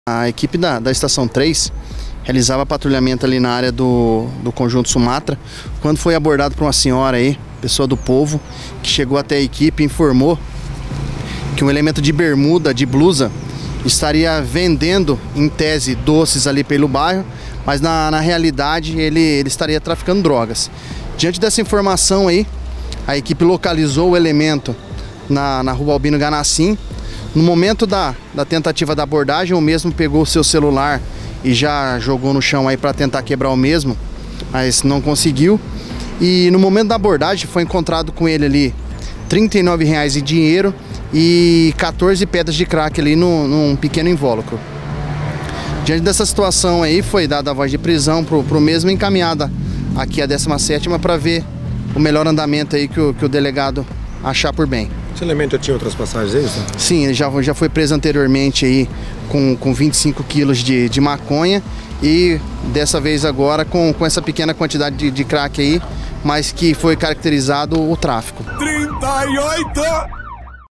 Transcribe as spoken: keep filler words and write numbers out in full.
A equipe da, da Estação três realizava patrulhamento ali na área do, do Conjunto Sumatra, quando foi abordado por uma senhora aí, pessoa do povo, que chegou até a equipe e informou que um elemento de bermuda, de blusa, estaria vendendo, em tese, doces ali pelo bairro, mas na, na realidade ele, ele estaria traficando drogas. Diante dessa informação aí, a equipe localizou o elemento na, na rua Albino Ganassim. No momento da, da tentativa da abordagem, o mesmo pegou o seu celular e já jogou no chão aí para tentar quebrar o mesmo, mas não conseguiu. E no momento da abordagem foi encontrado com ele ali trinta e nove reais em dinheiro e quatorze pedras de crack ali no, num pequeno invólucro. Diante dessa situação aí, foi dada a voz de prisão para o mesmo, encaminhada aqui a décima sétima para ver o melhor andamento aí que o, que o delegado achar por bem. Esse elemento já tinha outras passagens, é isso? Sim, ele já, já foi preso anteriormente aí com, com vinte e cinco quilos de, de maconha e dessa vez agora com, com essa pequena quantidade de, de crack aí, mas que foi caracterizado o tráfico. trinta e oito!